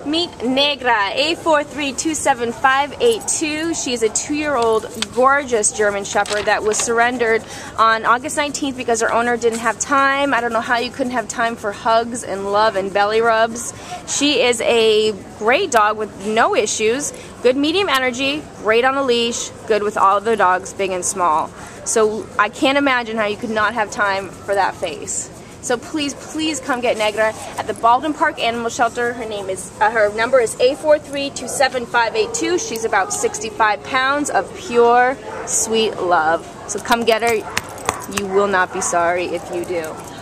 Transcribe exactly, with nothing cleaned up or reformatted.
Meet Negra A four three two seven five eight two. She is a two-year-old gorgeous German Shepherd that was surrendered on August nineteenth because her owner didn't have time. I don't know how you couldn't have time for hugs and love and belly rubs. She is a great dog with no issues, good medium energy, great on a leash, good with all the dogs, big and small. So I can't imagine how you could not have time for that face. So please, please come get Negra at the Baldwin Park Animal Shelter. Her name is, uh, her number is A four three two seven five eight two. She's about sixty-five pounds of pure, sweet love. So come get her. You will not be sorry if you do.